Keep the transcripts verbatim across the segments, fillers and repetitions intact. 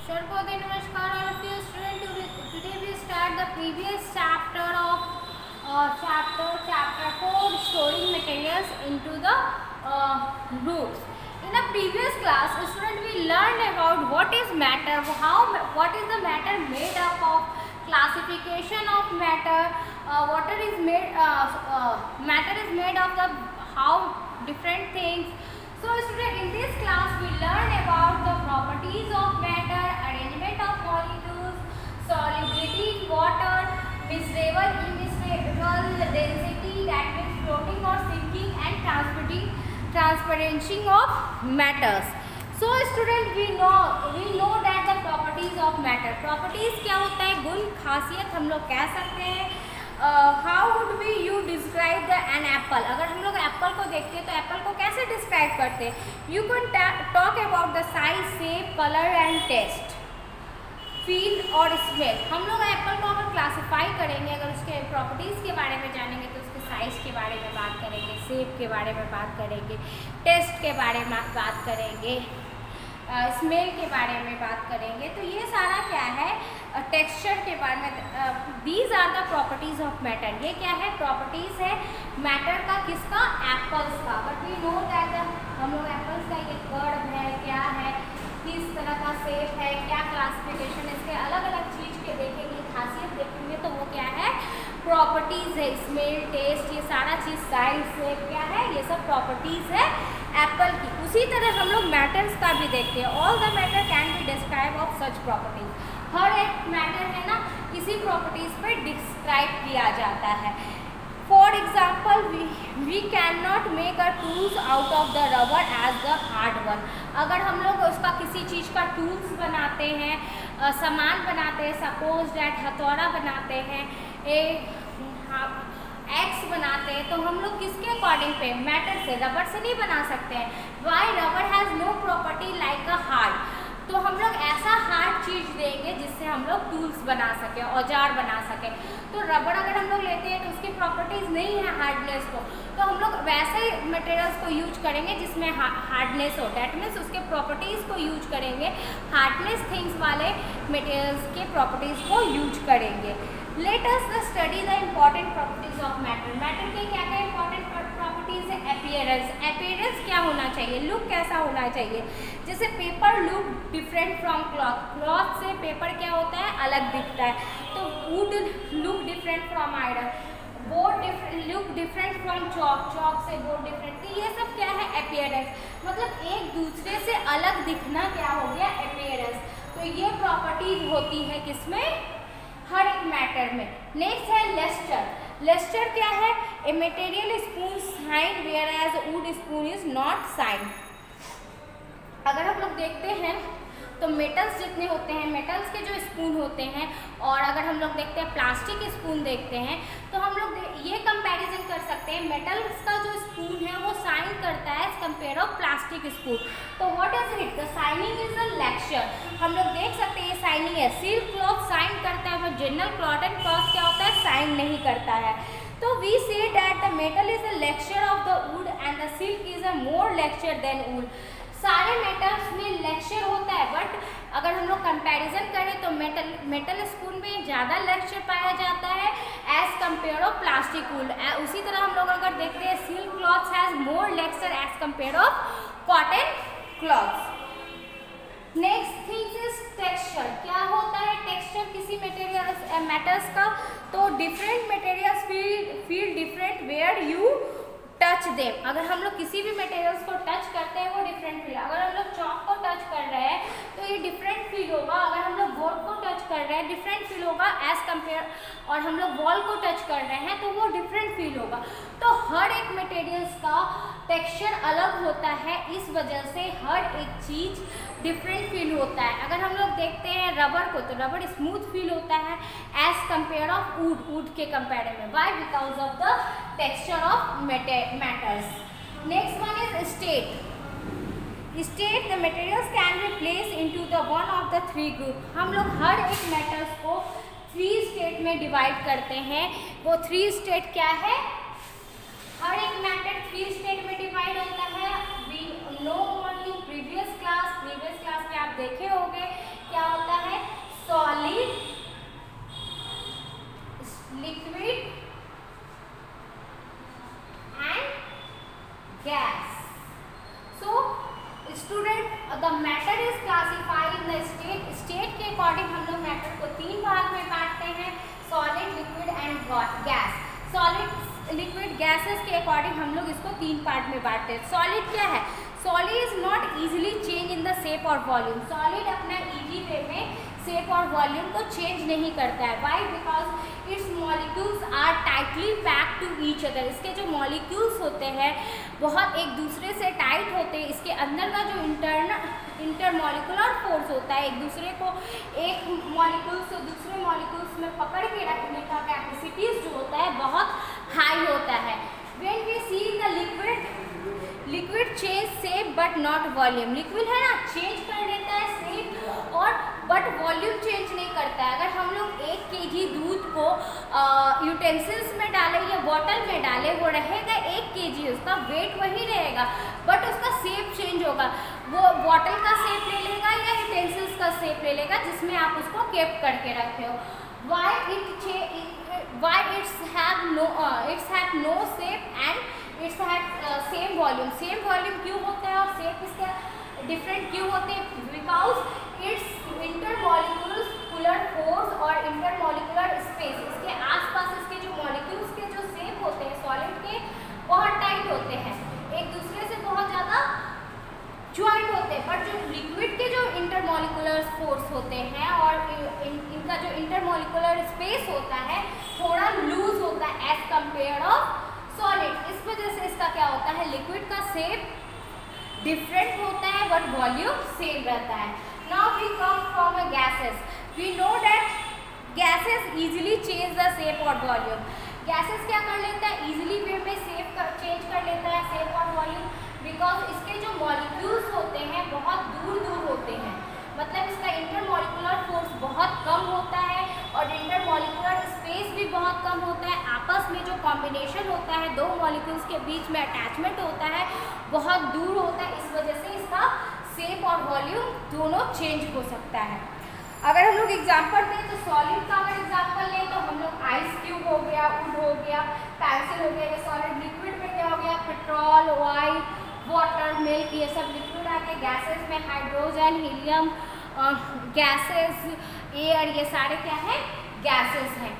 Sharbodhi, Namaskar all of you students. Today we start the previous chapter of uh, chapter chapter four, storing materials into the uh, groups. In a previous class, student we learned about what is matter, how what is the matter made up of, classification of matter, uh, water is made uh, uh, matter is made of the how different things. So student, in this class we learn about the properties of matter, arrangement of molecules, solubility in water, miscible, immiscible, density, that means floating or sinking, and transmitting transparency of matters. So student, we know we know that the properties of matter. Properties क्या होता है? गुण, खासियत हम लोग कह सकते हैं. How would be you describe the an apple? अगर हम लोग एप्पल को देखते हैं तो एप्पल को कैसे डिस्क्राइब करते हैं? You can talk about the size, shape, colour and taste, feel और स्मेल. हम लोग एप्पल को अगर क्लासीफाई करेंगे, अगर उसके प्रॉपर्टीज़ के बारे में जानेंगे तो उसके साइज़ के बारे में बात करेंगे, शेप के बारे में बात करेंगे, टेस्ट के बारे में बात करेंगे, स्मेल uh, के बारे में बात करेंगे. तो ये सारा क्या है? टेक्सचर uh, के बारे में. These are the properties of matter. ये क्या है? प्रॉपर्टीज है मैटर का. किसका? एप्पल्स का. बट वी नो दैट हम लोग एप्पल्स का ये कर्व है, क्या है, किस तरह का शेप है, क्या क्लासिफिकेशन, इसके अलग अलग चीज़ के देखेंगे, खासियत देखेंगे तो वो क्या है? प्रॉपर्टीज़ है. स्मेल, टेस्ट, ये सारा चीज़, साइज, शेप, क्या है? ये सब प्रॉपर्टीज़ है एप्पल की. उसी तरह हम लोग मैटर्स का भी देखते हैं. All the matter can be describe of such properties. हर एक मैटर है ना, इसी प्रॉपर्टीज पे डिस्क्राइब किया जाता है. For example, we can not make a tools out of the rubber as the hard one. अगर हम लोग उसका किसी चीज़ का टूल्स बनाते हैं, आ, सामान बनाते हैं, सपोज डैट हथौड़ा बनाते हैं, ए एक्स बनाते हैं, तो हम लोग किसके अकॉर्डिंग पे? मैटर से. रबर से नहीं बना सकते हैं. Why? Rubber has no property like a hard. तो हम लोग ऐसा हार्ड चीज़ देंगे जिससे हम लोग टूल्स बना सकें, औजार बना सकें. तो रबर अगर हम लोग लेते हैं तो उसकी प्रॉपर्टीज़ नहीं है हार्डनेस को, तो हम लोग वैसे मटेरियल्स को यूज करेंगे जिसमें हार्डनेस हो. डैट मीन्स उसके प्रॉपर्टीज़ को यूज करेंगे, हार्डनेस थिंग्स वाले मटेरियल्स के प्रॉपर्टीज़ को यूज करेंगे. Let us study the important properties of matter. Matter के क्या क्या इंपॉर्टेंट प्रॉपर्टीज है? अपीयरेंस. अपीयरेंस क्या होना चाहिए? लुक कैसा होना चाहिए? जैसे paper look different from cloth. Cloth से पेपर क्या होता है? अलग दिखता है. तो wood look different from iron. Board look different from chalk. Chalk से बोर्ड डिफरेंट. तो ये सब क्या है? अपीयरेंस. मतलब एक दूसरे से अलग दिखना क्या हो गया? अपीयरेंस. तो ये प्रॉपर्टीज होती है किसमें? हर एक मैटर में. नेक्स्ट है लेस्टर. लेस्टर क्या है? A material spoon shine where as wood spoon is not shine. अगर हम लोग देखते हैं तो मेटल्स जितने होते हैं, मेटल्स के जो स्पून होते हैं, और अगर हम लोग देखते हैं प्लास्टिक स्पून देखते हैं, तो हम लोग ये कंपैरिजन कर सकते हैं. मेटल्स का जो स्पून है वो साइन करता है as compare of plastic spoon. तो what is it? The shining is a lecture. हम लोग देख सकते हैं ये साइनिंग है. सिल्क क्लॉथ साइन करता है, बट जनरल कॉटन क्लॉथ क्या होता है? साइन नहीं करता है. तो we say that the metal is a lecture of the wood and the silk is a more lecture than wood. सारे मेटल्स में लेक्चर होता है, बट अगर हम लोग कंपैरिजन करें तो मेटल मेटल स्पून में ज़्यादा लेक्चर पाया जाता है as compare of plastic wool. उसी तरह हम लोग अगर देखते हैं silk cloths has more lecture as compare of cotton cloths. Next thing is texture. क्या होता है टेक्सचर किसी मटेरियल मैटर्स का? तो different materials feel feel different where you touch them. अगर हम लोग किसी भी मटेरियल्स को टच करते हैं वो डिफरेंट फील. अगर हम लोग चॉक को टच कर रहे हैं तो ये डिफरेंट फील होगा. अगर हम लोग बोर्ड को टच कर रहे हैं डिफरेंट फील होगा एज कंपेयर, और हम लोग वॉल को टच कर रहे हैं तो वो डिफरेंट फील होगा. तो हर एक मटेरियल्स का टेक्सचर अलग होता है, इस वजह से हर एक चीज़ डिफरेंट फील होता है. अगर हम लोग देखते हैं रबर को, तो रबर स्मूथ फील होता है as compare of wood, wood के कंपेयर में. Why? Because of the texture of matters. Next one is state. State the materials can be place into the one of the three group. हम लोग हर एक metals को three state में divide करते हैं. वो थ्री स्टेट क्या है? हर एक मैटर थ्री स्टेट में डिवाइड होता है. We know only previous class previous class में आप देखे होंगे कि क्या होता है? Solid, liquid and gas. So student, the matter is classified in the state. State के अकॉर्डिंग हम लोग मैटर को तीन भाग में बांटते हैं, solid, liquid and gas. Solid, liquid, gases के अकॉर्डिंग हम लोग इसको तीन पार्ट में बांटते हैं. सॉलिड क्या है? Solid is not easily change in the shape और वॉल्यूम. सॉलिड अपना इजी वे में शेप और वॉल्यूम को चेंज नहीं करता है. Why? Because its molecules are tightly packed to each other. इसके जो मॉलिक्यूल्स होते हैं बहुत एक दूसरे से टाइट होते हैं. इसके अंदर का जो इंटरनल इंटरमॉलिकुलर फोर्स होता है, एक दूसरे को एक मॉलिक्यूल से दूसरे मॉलिक्यूल्स में पकड़ के रखने का कैपेसिटीज जो होता है बहुत हाई होता है. When we see the liquid, liquid change shape but not volume. Liquid है ना, चेंज कर देता है शेप और बट वॉल्यूम चेंज नहीं करता है. अगर हम लोग एक केजी दूध को यूटेंसिल्स में डालें या बॉटल में डालें, वो रहेगा एक केजी, उसका वेट वही रहेगा बट उसका शेप चेंज होगा. वो बॉटल का शेप ले लेगा या यूटेंसिल्स का शेप ले लेगा जिसमें आप उसको केप करके रखे हो. Why it why its have no its have no shape and its have same volume. Same volume क्यों होता है और शेप इसका डिफरेंट क्यों होते हैं? बिकॉज इट्स इंटरमॉलिक्यूलर फोर्स और इंटरमॉलिक्यूलर स्पेस, इसके आसपास इसके जो मॉलिक्यूल्स के जो शेप होते हैं सॉलिड के बहुत टाइट होते हैं, एक दूसरे से बहुत ज़्यादा ज्वाइंट होते हैं. बट जो लिक्विड के जो इंटरमॉलिक्यूलर फोर्स होते हैं और इन, इनका जो इंटरमॉलिक्यूलर स्पेस होता है थोड़ा लूज होता है एज कम्पेयर ऑफ सॉलिड. इस वजह से इसका क्या होता है, लिक्विड का शेप डिफरेंट होता है बट वॉल्यूम सेम रहता है. Now we come from a gases. We know that gases easily change the shape और वॉल्यूम. गैसेस क्या कर लेता है, इजीली वे में शेप कर चेंज कर लेता है शेप और वॉल्यूम, बिकॉज इसके जो मॉलिक्यूल्स होते हैं बहुत दूर दूर होते हैं. मतलब इसका इंटरमॉलिक्यूलर फोर्स बहुत कम होता है और इंटरमॉलिक्यूलर स्पेस भी बहुत कम होता है. आपस में जो कॉम्बिनेशन होता है दो मॉलिक्यूल्स के बीच में अटैचमेंट होता है बहुत दूर होता है. इस वजह से इसका शेप और वॉल्यूम दोनों चेंज हो सकता है. अगर हम लोग एग्जाम्पल दें तो सॉलिड का अगर एग्जाम्पल लें तो हम लोग आइस क्यूब हो गया, वुड हो गया, पेंसिल हो गया. ये सॉलिड. लिक्विड में क्या हो गया, पेट्रोल, ऑयल, वाटर, मिल्क, ये सब लिक्विड आ गए. गैसेस में हाइड्रोजन, हीलियम, गैसेस, एयर, ये सारे क्या है, गैसेस हैं.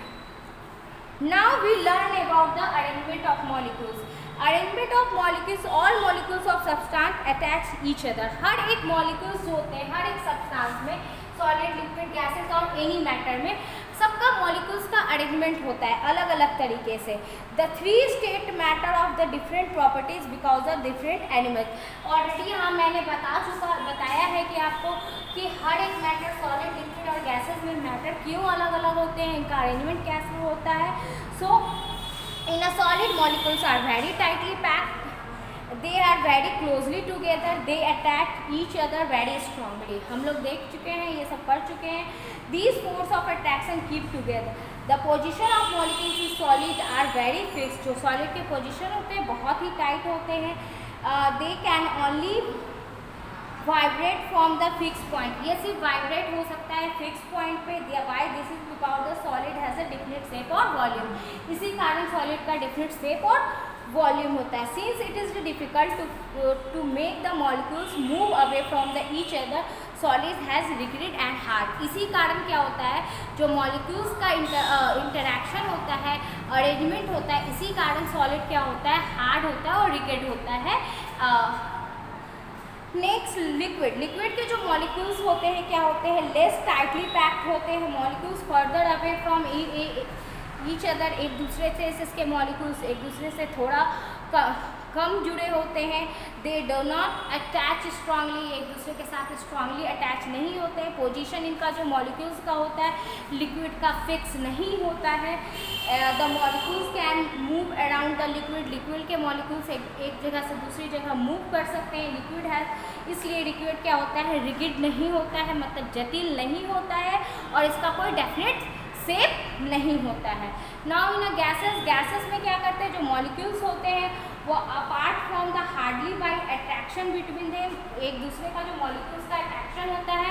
Now we learn about the arrangement of molecules. Arrangement of molecules, all molecules of substance attach each other. हर एक मॉलिक्यूल्स होते हैं हर एक सब्सटेंस में, सॉलिड, लिक्विड, गैसेस और एनी मैटर में सबका मॉलिक्यूल्स का अरेंजमेंट होता है अलग अलग तरीके से. The three state matter of the different properties because of different elements. Already यहाँ मैंने बता चुका बताया है कि आपको कि हर एक मैटर सॉलिड, लिक्विड और गैसेस में मैटर क्यों अलग अलग होते हैं, इनका अरेंजमेंट कैसे होता है. So in a solid molecules are very tightly packed, they are very closely together, they attack each other very strongly. हम लोग देख चुके हैं, ये सब पढ़ चुके हैं. These force of attraction keep together. The position of molecules in solid are very fixed. जो solid के position होते हैं बहुत ही tight होते हैं. uh, they can only vibrate from the fixed point. ये सिर्फ vibrate हो सकता है fixed point पे. Why? This is because the solid has a definite shape और volume. इसी कारण solid का definite shape और वॉल्यूम होता है. Since it is difficult to to make the molecules move away from the each other, solid has rigid and hard. इसी कारण क्या होता है, जो मॉलिक्यूल्स का इंटरैक्शन होता है, अरेंजमेंट होता है, इसी कारण सॉलिड क्या होता है, हार्ड होता है और रिगिड होता है. Next liquid. लिक्विड के जो मॉलिक्यूल्स होते हैं क्या होते हैं, लेस टाइटली पैक्ड होते हैं. Molecules further away from each other, एक दूसरे से इसके मॉलिक्यूल्स एक दूसरे से थोड़ा कम जुड़े होते हैं. They do not attach strongly, एक दूसरे के साथ स्ट्रांगली अटैच नहीं होते हैं. पोजीशन इनका जो मॉलिक्यूल्स का होता है लिक्विड का फिक्स नहीं होता है. The molecules can move around the liquid. Liquid के मॉलिक्यूल्स एक, एक जगह से दूसरी जगह मूव कर सकते हैं. लिक्विड है इसलिए लिक्विड क्या होता है, रिगिड नहीं होता है, मतलब जटिल नहीं होता है और इसका कोई डेफिनेट शेप नहीं होता है. Now in gases. गैसेस में क्या करते हैं, जो मॉलिक्यूल्स होते हैं वो apart from the hardly by attraction between them, एक दूसरे का जो मॉलिक्यूल्स का अट्रैक्शन होता है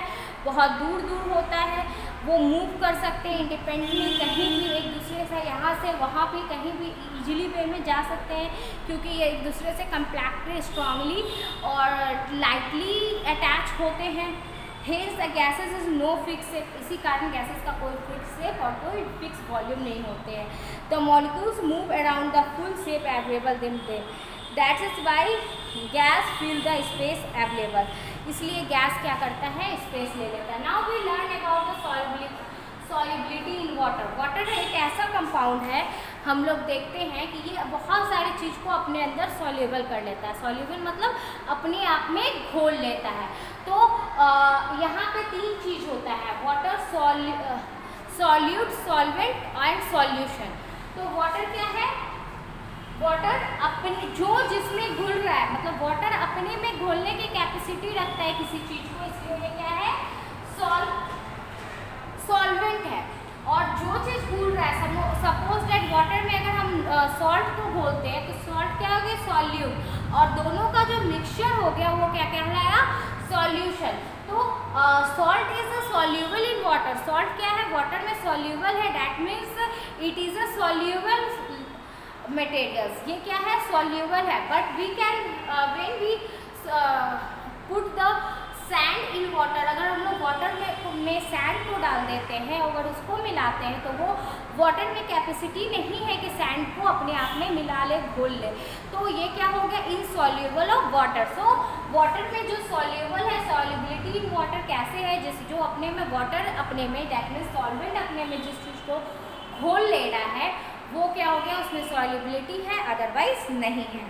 बहुत दूर दूर होता है, वो मूव कर सकते हैं इंडिपेंडेंटली, कहीं भी एक दूसरे से यहाँ से वहाँ भी कहीं भी इजीली वे में जा सकते हैं, क्योंकि ये एक दूसरे से कम्पैक्टली, स्ट्रांगली और लाइटली अटैच होते हैं। Hence the gases is no fixed shape, इसी कारण गैसेस का कोई फिक्स शेप और कोई फिक्स वॉल्यूम नहीं होते हैं। The molecules move around the full shape available in them. That is why gas fill the space available. इसलिए गैस क्या करता है, स्पेस ले लेता है। Now we learn about the solubility solubility in water. Water एक ऐसा कंपाउंड है, हम लोग देखते हैं कि ये बहुत सारी चीज़ को अपने अंदर सॉल्यूबल कर लेता है। सॉल्यूबल मतलब अपने आप में घोल लेता है। तो यहाँ पे तीन चीज़ होता है, water, solute, solvent and solution. तो वाटर क्या है, वाटर अपने जो जिसमें घुल रहा है, मतलब वाटर अपने में घोलने की कैपेसिटी रखता है किसी चीज़ को, इसलिए ये क्या है, सॉल सॉल्वेंट है। और जो चीज़ घुल रहा है, सपोज दैट वाटर में अगर हम सॉल्ट को घोलते हैं तो सॉल्ट क्या हो गया, सॉल्यूट, और दोनों का जो मिक्सचर हो गया वो क्या कहलाया, सॉल्यूशन। तो salt is a soluble in water. Salt क्या है, वाटर में सॉल्यूबल है, that means it is a soluble materials. ये क्या है, सॉल्यूबल है। But we can when we put the sand in water, अगर हम लोग वाटर में में सैंड को डाल देते हैं, अगर उसको मिलाते हैं तो वो वाटर में कैपेसिटी नहीं है कि सैंड को अपने आप में मिला ले, घोल ले, तो ये क्या हो गया, insoluble of water. So water में जो सॉल्यूबल है, सॉल्युबिलिटी इन वाटर कैसे है, जिस जो अपने में वाटर अपने में, दैट मीन्स सॉल्वेंट अपने में जिस चीज़ को घोल ले रहा है वो क्या हो गया, उसमें सॉल्युबिलिटी है, अदरवाइज नहीं है।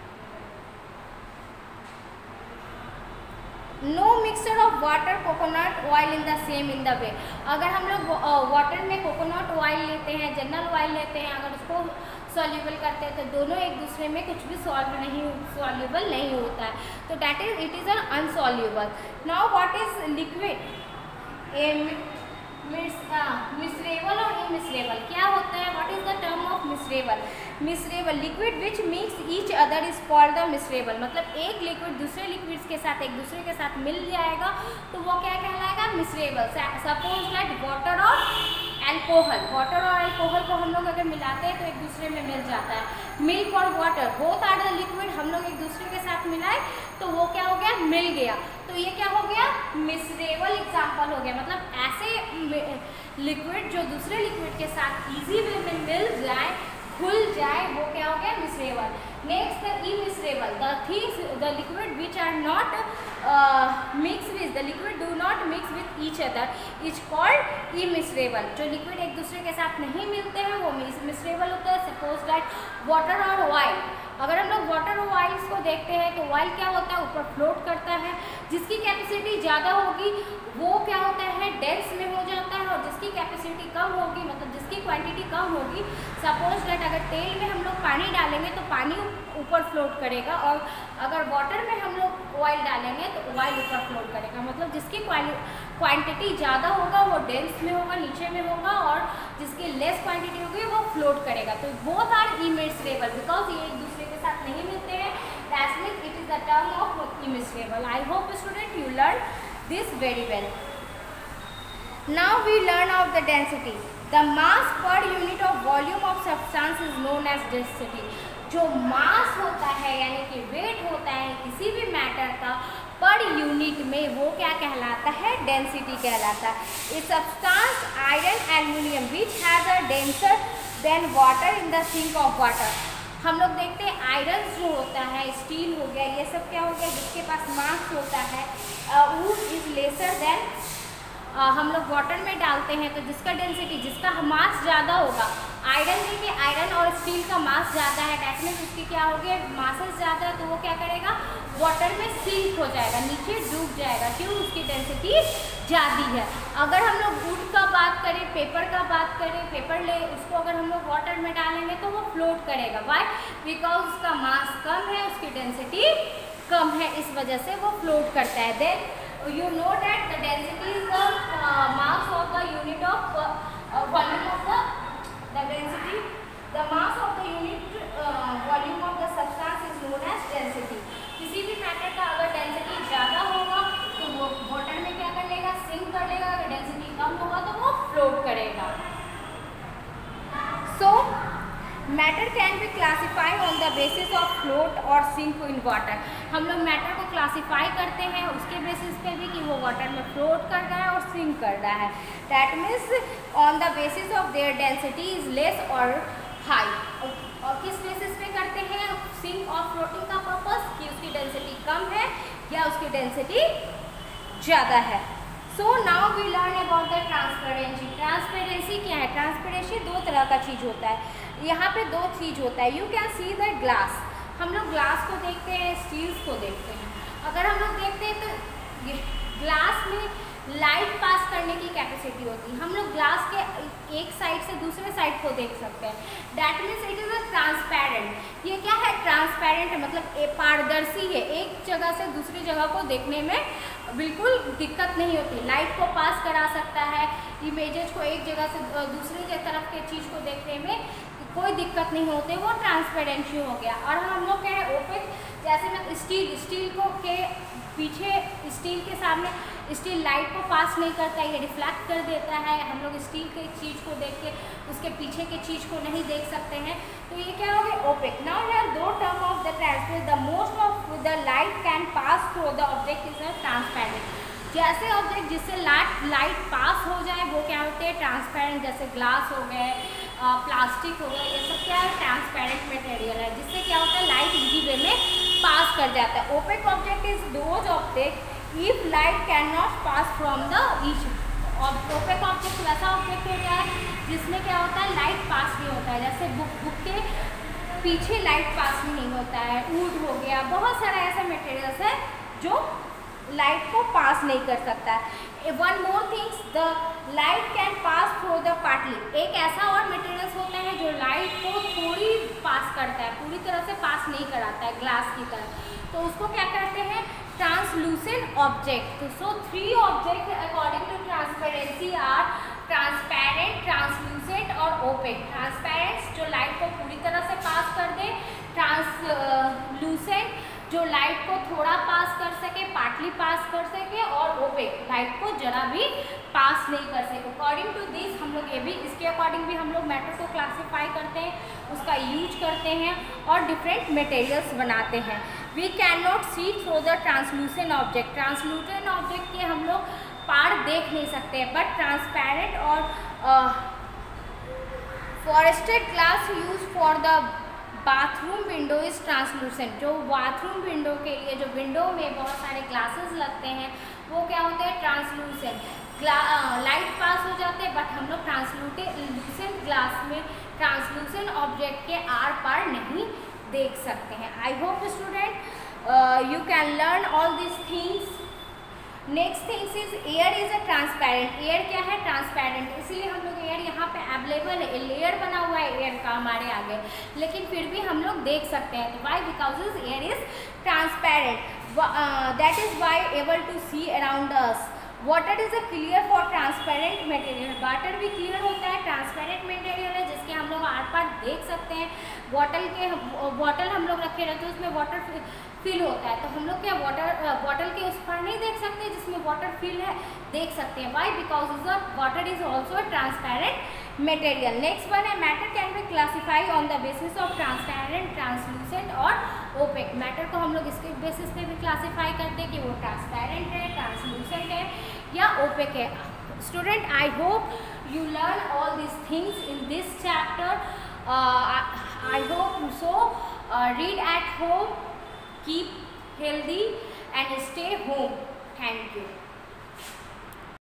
No mixture of water coconut oil in the same in the way. अगर हम लोग वाटर में कोकोनट ऑयल लेते हैं, जनरल ऑयल लेते हैं, अगर उसको सॉल्यूबल करते हैं तो दोनों एक दूसरे में कुछ भी सॉल्व नहीं, सॉल्यूबल नहीं होता है, तो that is it is an insoluble. Now what is liquid, miscible और इमिसरेबल क्या होता है, what is the term of miscible. Miscible liquid which mix each other is called the miscible. मतलब एक लिक्विड दूसरे लिक्विड्स के साथ एक दूसरे के साथ मिल जाएगा तो वो क्या कहलाएगा, मिसरेबल। सपोज दैट वाटर और एल्कोहल, वाटर और एल्कोहल को हम लोग अगर मिलाते हैं तो एक दूसरे में मिल जाता है। मिल्क और water both are the liquid, हम लोग एक दूसरे के साथ मिलाए तो वो क्या हो गया, मिल गया, तो ये क्या हो गया, मिसरेबल एग्जाम्पल हो गया। मतलब ऐसे लिक्विड जो दूसरे लिक्विड के साथ इजी वे में मिल जाए, खुल जाए, वो क्या हो गया, miscible. Next the immiscible, the things the liquid which are not mix with the liquid do not mix with each other is called immiscible. जो लिक्विड एक दूसरे के साथ नहीं मिलते हैं वो मिसरेबल होता है। सपोज दैट वाटर और ऑयल, अगर हम लोग वाटर और ऑयल्स को देखते हैं तो ऑयल क्या होता है, ऊपर फ्लोट करता है, जिसकी कैपेसिटी ज़्यादा होगी वो क्या होता है, डेंस में हो जाता है, और जिसकी कैपेसिटी कम होगी, मतलब जिसकी क्वांटिटी कम होगी, सपोज दैट अगर तेल में हम लोग पानी डालेंगे तो पानी ऊपर फ्लोट करेगा, और अगर वाटर में हम लोग ऑयल डालेंगे तो ऑयल ऊपर फ्लोट करेगा। मतलब जिसकी क्वांटिटी ज़्यादा होगा वो डेंस में होगा, नीचे में होगा, और जिसकी लेस क्वांटिटी होगी वो फ्लोट करेगा। तो बोथ आर इमिसरेबल बिकॉज ये एक दूसरे के साथ नहीं मिलते हैं, that means it is the term of immiscible. I hope student you learn this very well. Now we learn of the density. The mass per unit of volume of substance is known as density. जो mass होता है यानी कि wait होता है किसी भी matter का पर यूनिट में, वो क्या कहलाता है, डेंसिटी कहलाता है। A substance iron aluminium which has a denser than water in the sink of water. हम लोग देखते हैं आयरन जो होता है, स्टील हो गया, ये सब क्या हो गया, जिसके पास मास होता है वो इज लेसर देन, हम लोग वाटर में डालते हैं तो जिसका डेंसिटी, जिसका मास ज़्यादा होगा, आयरन देखिए आयरन और स्टील का मास ज़्यादा है, डेट मीन्स उसकी क्या हो गया, मासेस ज़्यादा है, तो वो क्या करेगा, वाटर में सिंक हो जाएगा, नीचे डूब जाएगा, क्यों, उसकी डेंसिटी ज़्यादा है। अगर हम लोग वुड का बात करें, पेपर का बात करें, पेपर ले उसको अगर हम लोग वाटर में डालेंगे तो वो फ्लोट करेगा, वाई, बिकॉज उसका मास कम है, उसकी डेंसिटी कम है, इस वजह से वो फ्लोट करता है। Then you know that the density is the uh, mass of the unit of uh, uh, volume of the the density the mass of the unit uh, volume of the substance is known as density। किसी भी matter का अगर density ज़्यादा होगा तो वो water में क्या कर लेगा, sink matter can be classify on the basis of float और सिंक इन वाटर। हम लोग मैटर को क्लासीफाई करते हैं उसके बेसिस पे भी कि वो वाटर में फ्लोट कर रहा है और सिंक कर रहा है। That means on the basis of their density is less और हाई। और किस बेसिस पे करते हैं सिंक और फ्लोटिंग का पर्पस, कि उसकी डेंसिटी कम है या उसकी डेंसिटी ज़्यादा है। So now we learn about the transparency. Transparency क्या है? ट्रांसपेरेंसी दो तरह का चीज़ होता है। यहाँ पे दो चीज़ होता है। You can see the glass. हम लोग ग्लास को देखते हैं, स्टील्स को देखते हैं। अगर हम लोग देखते हैं तो ग्लास में लाइट पास करने की कैपेसिटी होती है। हम लोग ग्लास के एक साइड से दूसरे साइड को देख सकते हैं। That means it is a transparent. ये क्या है? ट्रांसपेरेंट है, मतलब पारदर्शी है, एक जगह से दूसरी जगह को देखने में बिल्कुल दिक्कत नहीं होती। लाइट को पास करा सकता है, इमेजेस को एक जगह से दूसरी तरफ के चीज़ को देखने में कोई दिक्कत नहीं होती, वो ट्रांसपेरेंसी हो गया। और हम लोग क्या है ओपेक, जैसे मैं स्टील स्टील को के पीछे स्टील के सामने स्टील लाइट को पास नहीं करता, ये रिफ्लेक्ट कर देता है। हम लोग स्टील के चीज़ को देख के उसके पीछे के चीज़ को नहीं देख सकते हैं, तो ये क्या हो गया? ओपेक। नाउ हियर दो term of the transparent. The most of the light can pass through the object is a transparent. जैसे ऑब्जेक्ट जिससे लाइट लाइट पास हो जाए वो क्या होते हैं? ट्रांसपेरेंट। जैसे ग्लास हो गए, प्लास्टिक हो गया, ये सब क्या है? ट्रांसपेरेंट मटेरियल है, जिससे क्या होता है? लाइट इजी वे में पास कर जाता है। Opaque object is those object if light can not pass from the each. Opaque object वैसा ऑब्जेक्ट हो गया है जिसमें क्या होता है? लाइट पास नहीं होता है। जैसे बुक बुक के पीछे लाइट पास नहीं होता है, वुड हो गया, बहुत सारा ऐसा मटेरियल्स है जो लाइट को पास नहीं कर सकता है। One more things, the light can pass through the partly. एक ऐसा और मटेरियल्स होता है जो लाइट को थोड़ी पास करता है, पूरी तरह से पास नहीं कराता है ग्लास की तरह, तो उसको क्या कहते हैं? Translucent object. So three object according to transparency are transparent, translucent और ओपेक। ट्रांसपेरेंट जो लाइट को पूरी तरह से पास कर दे, ट्रांसलूसेंट जो लाइट को थोड़ा पास कर सके, पार्टली पास कर सके, और ओपेक लाइट को जरा भी पास नहीं कर सके। अकॉर्डिंग टू दिस हम लोग ये भी इसके अकॉर्डिंग भी हम लोग मैटर को क्लासीफाई करते हैं, उसका यूज करते हैं और डिफरेंट मटेरियल्स बनाते हैं। We can not see through the translucent object. Translucent object के हम लोग पार देख नहीं सकते, बट ट्रांसपेरेंट और frosted glass use for the bathroom window is translucent. जो बाथरूम विंडो के लिए जो विंडो में बहुत सारे ग्लासेस लगते हैं वो क्या होते हैं? ट्रांसलूसेंट। लाइट पास हो जाते हैं, बट हम लोग ट्रांसलूसेंट ग्लास में ट्रांसलूसेंट ऑब्जेक्ट के आर पार नहीं देख सकते हैं। I hope student you can learn all this things. Next things is air is a transparent. Air क्या है? ट्रांसपेरेंट। इसीलिए हम लोग एयर यहाँ पे अवेलेबल है, लेयर बना हुआ है एयर का हमारे आगे, लेकिन फिर भी हम लोग देख सकते हैं। तो why? Because is air is transparent. That is why able to see around us. Water is a clear for transparent material. Water भी क्लियर होता है, ट्रांसपेरेंट मटेरियल है जिसके हम लोग आर पार देख सकते हैं। बॉटल के बॉटल हम लोग रखे रहते हैं, उसमें वाटर फिल होता है, तो हम लोग क्या वाटर बॉटल के उस पर नहीं देख सकते जिसमें वाटर फिल है, देख सकते हैं। Why? Because is the water is also a transparent material. Next one है matter can be classify on the basis of transparent, translucent और ओपेक। मैटर को हम लोग इसके बेसिस पे भी क्लासीफाई करते हैं कि वो ट्रांसपेरेंट है, ट्रांसलूसेंट है या ओपेक है। Student, I hope you learn all these things in this chapter. uh, I, I hope so. Uh, read at home, keep healthy and stay home. Thank you.